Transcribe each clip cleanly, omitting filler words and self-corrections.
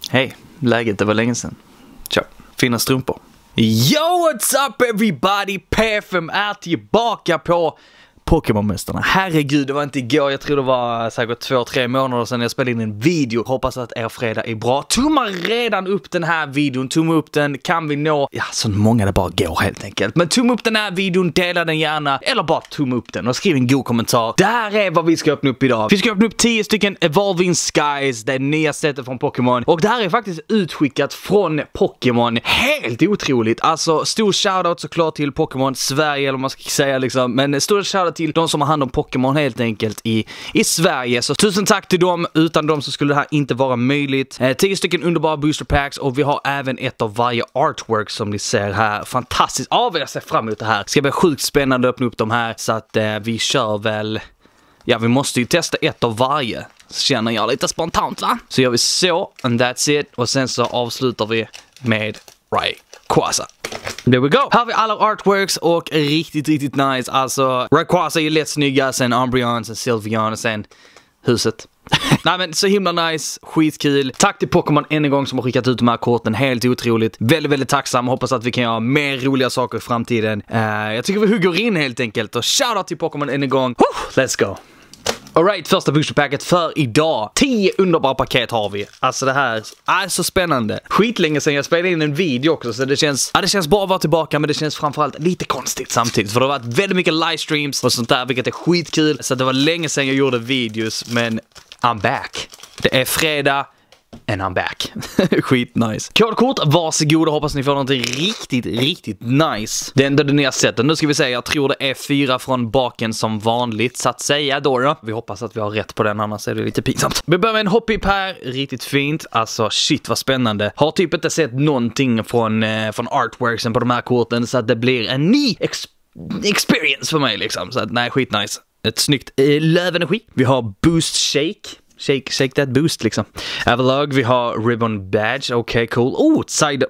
Hej, läget, det var länge sedan. Tja, fina strumpor. Yo, what's up everybody? P5 är tillbaka på Pokémon-mästarna. Herregud, det var inte igår. Jag tror det var säkert 2-3 månader sedan jag spelade in en video. Hoppas att er fredag är bra. Tumma redan upp den här videon. Tumma upp den, kan vi nå... Ja, så många det bara går helt enkelt. Men tumma upp den här videon, dela den gärna. Eller bara tumma upp den och skriv en god kommentar. Det här är vad vi ska öppna upp idag. Vi ska öppna upp 10 stycken Evolving Skies. Det nya sättet från Pokémon. Och det här är faktiskt utskickat från Pokémon. Helt otroligt. Alltså, stor shoutout såklart till Pokémon Sverige, eller vad man ska säga liksom. Men stor shoutout till de som har hand om Pokémon helt enkelt i Sverige. Så tusen tack till dem. Utan dem så skulle det här inte vara möjligt. 10 stycken underbara booster packs och vi har även ett av varje artwork som ni ser här. Fantastiskt. Jag ser fram emot det här. Det ska bli sjukt spännande att öppna upp de här så att vi kör väl... Ja, vi måste ju testa ett av varje. Så känner jag lite spontant, va? Så gör vi så, and that's it. Och sen så avslutar vi med Rayquaza. There we go. Här har vi alla artworks och riktigt nice. Alltså, Rayquaza är ju lätt snygga, sen Umbreon, sen Sylveon och sen huset. Nej men så himla nice, skitkul. Tack till Pokémon än en gång som har skickat ut de här korten, helt otroligt. Väldigt tacksam, hoppas att vi kan göra mer roliga saker i framtiden. Jag tycker vi hugger in helt enkelt. Och shoutout till Pokémon än en gång. Let's go. Alright, första boosterpacket för idag. 10 underbara paket har vi. Alltså det här är så spännande. Skitlänge sedan jag spelade in en video också, så det känns bra att vara tillbaka, men det känns framförallt lite konstigt samtidigt. För det har varit väldigt mycket livestreams och sånt där, vilket är skitkul. Så det var länge sedan jag gjorde videos, men I'm back. Det är fredag. And I'm back. Skitnice. Kodkort, varsågoda. Hoppas ni får något riktigt nice. Det är ändå det nya sättet. Nu ska vi se, jag tror det är 4 från baken som vanligt. Så att säga då. Vi hoppas att vi har rätt på den, annars är det lite pinsamt. Vi börjar med en hoppip här. Riktigt fint. Alltså shit vad spännande. Har typ inte sett någonting från artworksen på de här korten. Så att det blir en ny experience för mig liksom. Så att nej, skitnice. Ett snyggt lövenergi. Vi har boost shake. Shake that boost liksom. Överlag vi har ribbon badge. Okej, cool.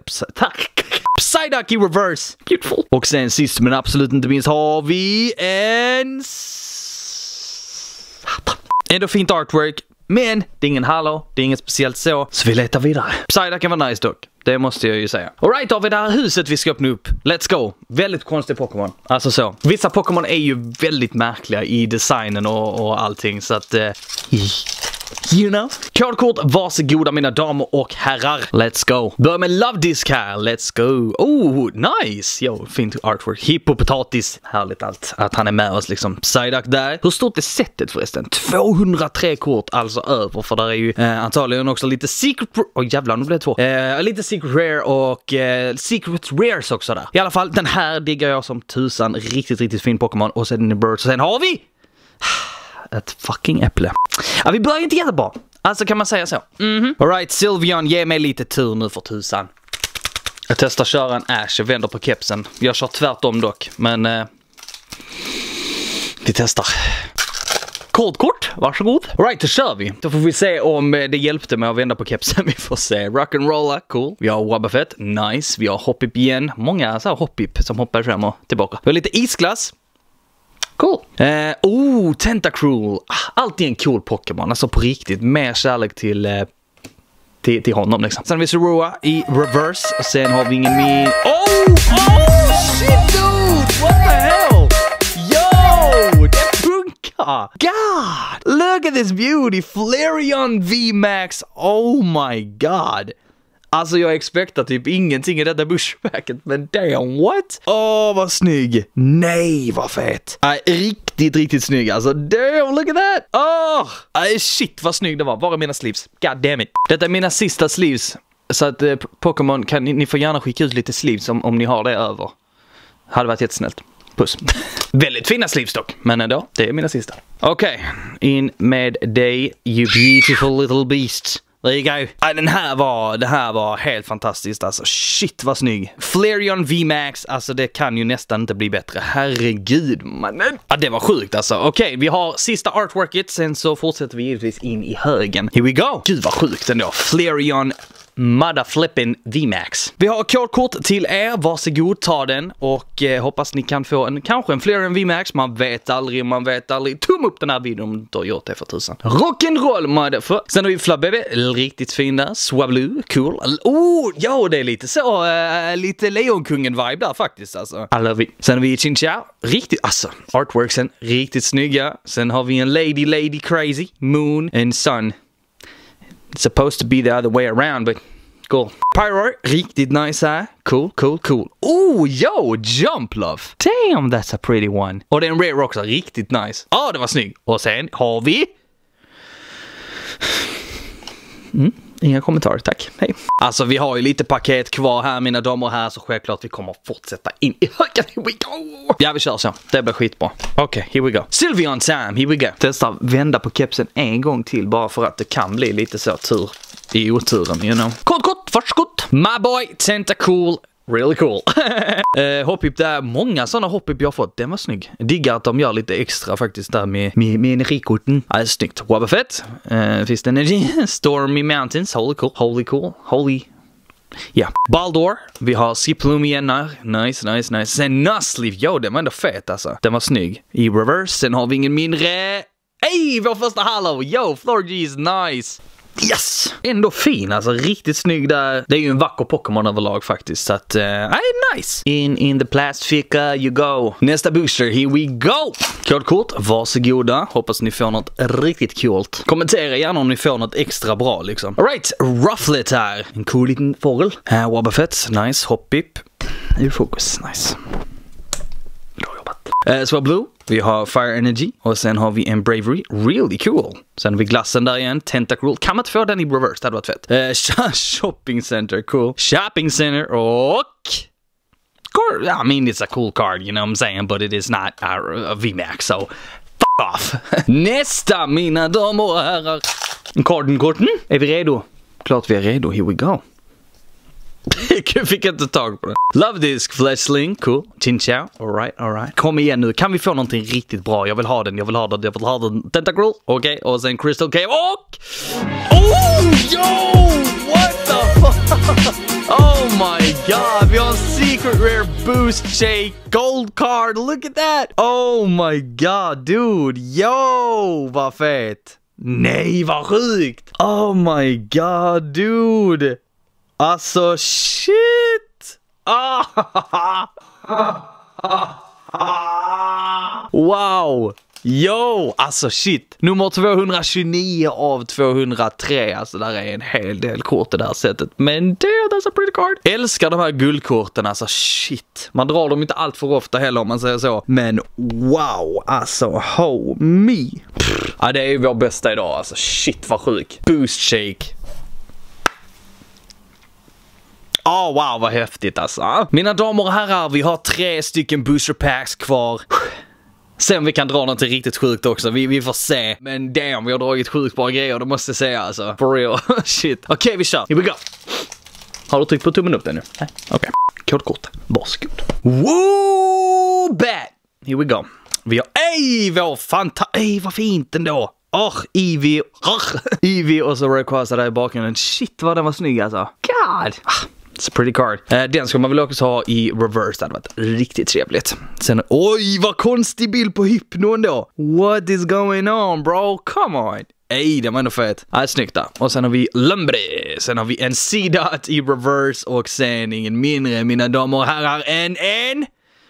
Psyduck i reverse. Beautiful. Och sen sist men absolut inte minst har vi en... Ändå fint artwork. Men det är ingen halo, det är inget speciellt så vi letar vidare. Psyduck kan vara nice dock. Det måste jag ju säga. Alright, har vi det här huset vi ska öppna upp. Let's go. Väldigt konstig Pokémon. Alltså så. Vissa Pokémon är ju väldigt märkliga i designen och allting. Så att... You know? Kodkort, varsågoda mina damer och herrar. Let's go. Börja med Love Disc här. Let's go. Oh, nice. Jo, fint artwork. Hippopotatis. Härligt allt. Att han är med oss liksom. Psyduck där. Hur stort är setet förresten? 203 kort alltså över. För där är ju antagligen också lite secret... jävlar, nu blev det 2. Lite secret rare och secret rares också där. I alla fall, den här diggar jag som tusan. Riktigt fin Pokémon. Och sen en bird. Och sen har vi... ett fucking äpple. Ja, vi börjar inte jättebra. Alltså kan man säga så. Alright, Sylveon, ge mig lite tur nu för tusan. Jag testar köra en Ash, jag vänder på kepsen. Jag kör tvärtom dock, men... vi testar. Kodkort, varsågod. Alright, då kör vi. Då får vi se om det hjälpte med att vända på kepsen. Vi får se. Rock'n'rolla, cool. Vi har Wobbuffet, nice. Vi har Hoppip igen. Många så här Hoppip som hoppar fram och tillbaka. Vi har lite isglass. Cool. Tentacruel. Alltid en cool Pokémon. Alltså på riktigt. Mer kärlek till honom liksom. Sen har vi Zorua i reverse. Och sen har vi ingen mer... Oh shit dude! What the hell? Yo! Det funkar! God! Look at this beauty! Flareon VMAX. Oh my god! Alltså jag expectar typ ingenting i detta bushpacket, men damn, what? Vad snygg. Nej, vad fett. Riktigt snygg. Alltså, damn, look at that. Shit, vad snygg det var. Var är mina sleeves? God damn it. Detta är mina sista sleeves. Så att Pokémon, ni får gärna skicka ut lite sleeves om ni har det över. Hade varit jättesnällt. Puss. Väldigt fina sleeves dock, men ändå, det är mina sista. Okej, in med dig, you beautiful little beast. There you go. Det här var helt fantastiskt alltså. Shit vad snygg. Flareon VMAX, alltså det kan ju nästan inte bli bättre. Herregud mannen. Det var sjukt alltså. Okej, vi har sista artworket. Sen så fortsätter vi givetvis in i högen. Here we go. Gud vad sjukt ändå. Flareon Motherflippin' VMAX. Vi har kodkort till er, varsågod ta den och hoppas ni kan få kanske en fler än VMAX. Man vet aldrig. Tum upp den här videon om du inte har gjort det för tusan. Rock'n'roll motherfucker. Sen har vi Flabebe, riktigt fin där. Swablu, cool. Ja, det är lite så, lite Lejonkungen-vibe där faktiskt alltså. I love it. Sen har vi Chinchao, riktigt, alltså, artworksen, riktigt snygga. Sen har vi en Lady Crazy, Moon and Sun. It's supposed to be the other way around, but cool. Pyro, riktigt nice här. Cool. Yo, Jump Love. Damn, that's a pretty one. Och det är en rare också, riktigt nice. Det var snygg. Och sen har vi... Inga kommentarer, tack. Hej. Alltså, vi har ju lite paket kvar här, mina damer och herrar, så självklart vi kommer fortsätta in i högen. Here we go! Ja, vi kör så. Det blir skitbra. Okej, here we go. Sylveon Sam, here we go. Testa vända på kepsen en gång till, bara för att det kan bli lite så tur i oturen, you know. Kort, varsågod. My boy, Tentacool. Really cool. Hoppip där. Många sådana hoppip jag har fått. Den var snygg. Diggar att de gör lite extra faktiskt där med energikorten. Ja, det är snyggt. Wobbuffet. Fist Energy. Stormy Mountains. Holy cool. Ja. Baldor. Vi har Skiploom igen här. Nice. Sen Nuzleaf. Jo, den var ändå fet alltså. Den var snygg. I reverse. Sen har vi ingen mindre. Ej, vår första hallå. Yo, Florgy is nice. Yes! Ändå fin, alltså riktigt snygg där. Det är ju en vacker Pokémon överlag faktiskt. Så att, nice! In the plastica you go. Nästa booster, here we go! Kodkort, varsågoda. Hoppas ni får något riktigt coolt. Kommentera gärna om ni får något extra bra liksom. Alright, Rufflet här. En cool liten fågel. Wobbuffet, nice. Hoppip. Ur fokus, nice. Bra jobbat. Swablu. Vi har Fire Energy och sen har vi en Bravery, really cool. Sen har vi glassen där igen, Tentacool. Kan man inte få den i reverse, det hade varit fett. Shopping Center, cool. Shopping Center och... I mean, it's a cool card, you know what I'm saying, but it is not a VMAX, so fuck off. Nästa, mina damer och herrar. Korten. Är vi redo? Klart vi är redo, here we go. Jag fick inte tag på det. Love Disc, Fleshling, cool. Chinchao, alright. Kom igen nu, kan vi få någonting riktigt bra? Jag vill ha den. Tentacool, okej. Och sen Crystal Cave och... Yo! What the fuck? Oh my god, vi har en secret rare boost shake gold card, look at that! Oh my god, dude, yo! Vad fett! Nej, vad sjukt! Oh my god, dude! Alltså, shit! Wow! Yo! Alltså shit! Nummer 229 av 203. Alltså där är en hel del kort i det här sättet. Men that's a pretty card. Älskar de här guldkorten, alltså shit. Man drar dem inte allt för ofta heller om man säger så. Men wow! Alltså, homie! Ja, det är ju vår bästa idag. Alltså shit, vad sjuk. Boost shake. Wow, vad häftigt alltså. Mina damer och herrar, vi har 3 stycken booster packs kvar. Sen vi kan dra något riktigt sjukt också. Vi får se. Men damn, vi har dragit sjukt bra grejer, det måste jag säga alltså. For real. Shit. Okej, vi kör. Here we go. Har du tryckt på tummen upp den nu? Nej. Okej. Kodkort. Varsågod. Woo! Bat! Here we go. Vi har... vår vad fint ändå. Eevee och så Rayquaza där i bakgrunden. Shit, vad den var snygg alltså. God! It's a pretty card. Den ska man väl också ha i reverse. Det hade varit riktigt trevligt. Sen, vad konstig bild på Hypnon då. What is going on, bro? Come on. Det var ändå fett. Snyggt där. Och sen har vi Lumbre. Sen har vi en Seedot i reverse. Och sen ingen mindre, mina damer och herrar, än en...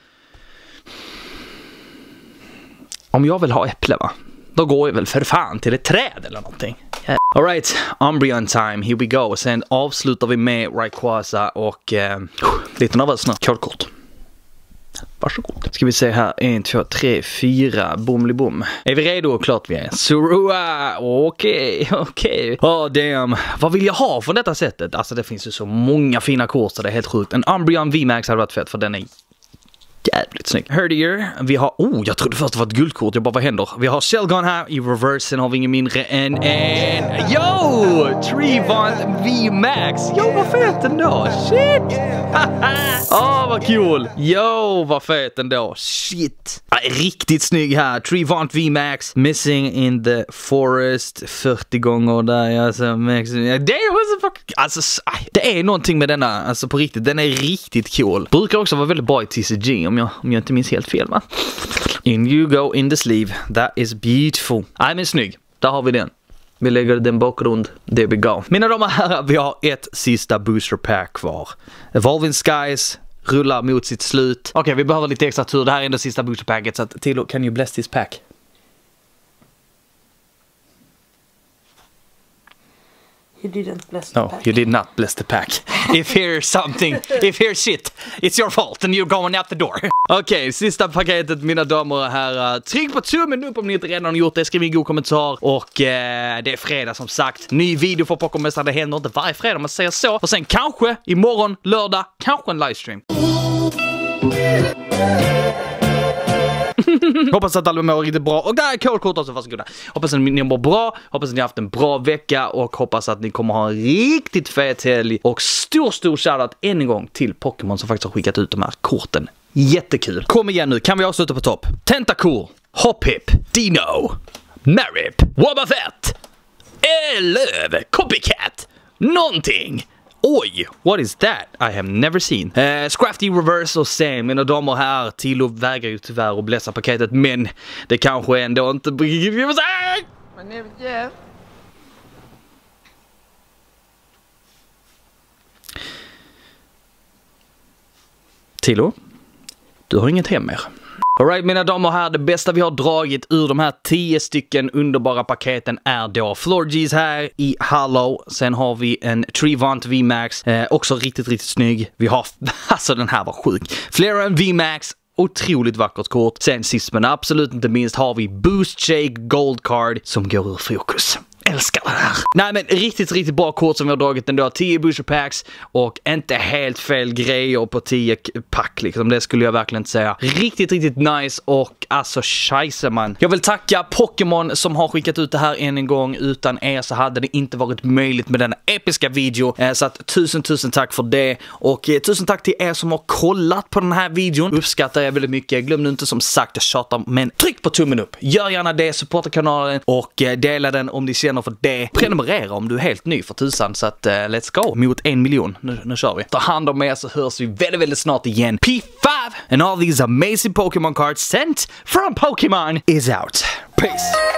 Om jag vill ha äpple, va? Då går jag väl för fan till ett träd eller någonting. Alright, Umbreon time, here we go. Sen avslutar vi med Rayquaza och lite nervös nu. Kodkort. Varsågod. Ska vi se här, 1, 2, 3, 4, bomli-bom. Är vi redo? Klart vi är. Surua, okej. Damn. Vad vill jag ha från detta sättet? Alltså det finns ju så många fina kort så det är helt sjukt. En Umbreon VMAX hade varit fett för den är Jävligt snyggt. Herdier. Vi har... jag trodde först det var ett guldkort. Jag bara, vad händer? Vi har Shelgon här i reverse. Sen har vi ingen mindre än en... Yo! Trevant VMAX. Yo, vad fett ändå. Shit! Vad kul. Yo, vad fett ändå. Shit. Riktigt snygg här. Trevant VMAX. Missing in the forest. 40 gånger där. Alltså, det är någonting med denna. Alltså på riktigt. Den är riktigt cool. Brukar också vara väldigt bra i TCG om jag inte minns helt fel, va? In you go in the sleeve. That is beautiful. Nej, men snygg. Där har vi den. Vi lägger den bakgrund. There we go. Mina damer och herrar, vi har ett sista booster pack kvar. Evolving Skies rullar mot sitt slut. Okej, vi behöver lite extra tur. Det här är ändå sista booster packet. Så att, Tilo, can you bless this pack? You didn't bless the pack. No, you did not bless the pack. If here's shit, it's your fault and you're going out the door. Okej, sista paketet, mina damer och herrar. Tryck på tummen upp om ni inte redan har gjort det. Skriv en god kommentar. Och det är fredag som sagt. Ny video för Pokémon-mästaren. Det händer inte varje fredag, man säger så. Och sen kanske imorgon, lördag, kanske en livestream. Hoppas att alla mår riktigt bra. Och där är kolkort också, varsågoda. Hoppas att ni mår bra. Hoppas att ni har haft en bra vecka. Och hoppas att ni kommer ha en riktigt fet helg. Och stor shoutout än en gång till Pokémon som faktiskt har skickat ut de här korten. Jättekul. Kom igen nu, kan vi avsluta på topp? Tentacool, Hoppip, Dino, Marip, Wobbuffet, Löv, Copycat, någonting. Oj, what is that? I have never seen. Scrafty Reverse och Sam, mina damer och herrar. Tilo vägrar ju tyvärr att blässa paketet, men det kanske ändå inte... Tilo, du har inget hem mer. Alright, mina damer och herrar, det bästa vi har dragit ur de här 10 stycken underbara paketen är då Florges här i Hollow. Sen har vi en Trevant VMAX, också riktigt snygg. Vi har, alltså den här var sjuk. Flareon VMAX, otroligt vackert kort. Sen sist men absolut inte minst har vi Boost Shake Gold Card som går ur fokus. Älskar det här. Nej, men riktigt bra kort som vi har dragit ändå. 10 booster packs och inte helt fel grejer på 10 pack liksom. Det skulle jag verkligen inte säga. Riktigt nice och alltså scheisse man. Jag vill tacka Pokémon som har skickat ut det här än en gång. Utan er så hade det inte varit möjligt med denna episka video. Så att tusen tack för det. Och tusen tack till er som har kollat på den här videon. Uppskattar jag väldigt mycket. Glöm nu inte som sagt att tjata, men tryck på tummen upp. Gör gärna det, supporta kanalen och dela den om ni känner för det. Prenumerera om du är helt ny för tusan. Så att let's go. Mot 1 miljon. Nu kör vi. Ta hand om er så hörs vi väldigt snart igen. P5 and all these amazing Pokémon cards sent from Pokémon is out. Peace.